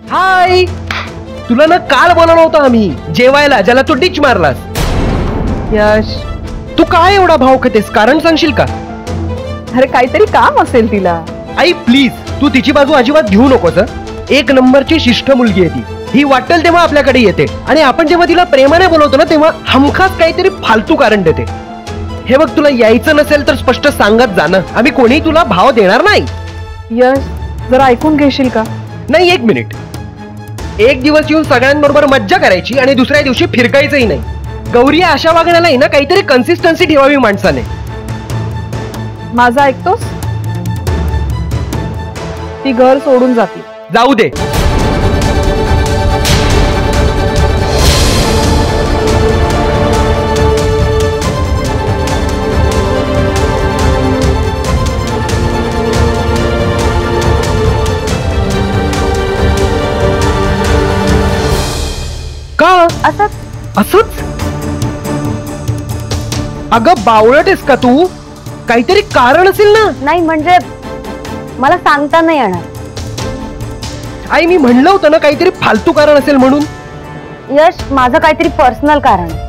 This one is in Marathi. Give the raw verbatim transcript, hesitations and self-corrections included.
हाय, तुला ना काल बोलावलं होतं आम्ही जेवायला, ज्याला तू डिच मारलास. यश, तू काय एवढा भाव खातेस, कारण सांगशील का? अरे काहीतरी काम असेल तिला. आई प्लीज, तू तिची बाजू अजिबात घेऊ नकोस. एक नंबरची शिष्ट मुलगी आहे ती. ही वाटेल तेव्हा आपल्याकडे येते आणि आपण जेव्हा तिला प्रेमाने बोलवतो ना तेव्हा हमखास काहीतरी फालतू कारण देते. हे बघ, तुला यायचं नसेल तर स्पष्ट सांगत जा ना, आम्ही कोणी तुला भाव देणार नाही. यश, जरा ऐकून घेशील का? नाही, एक मिनिट. एक दिवस येऊन सगळ्यांबरोबर मज्जा करायची आणि दुसऱ्या दिवशी फिरकायचंही नाही. गौरी, अशा वागण्याला ना काहीतरी कन्सिस्टन्सी ठेवावी माणसाने. माझं ऐकतोस? ती घर सोडून जाते. जाऊ दे. का असंच? असंच? अगं बावळट आहेस का तू? काहीतरी कारण असेल ना. नाही म्हणजे मला सांगता नाही येणार. आई, मी म्हणलं होतं ना काहीतरी फालतू कारण असेल म्हणून. यश, माझं काहीतरी पर्सनल कारण आहे.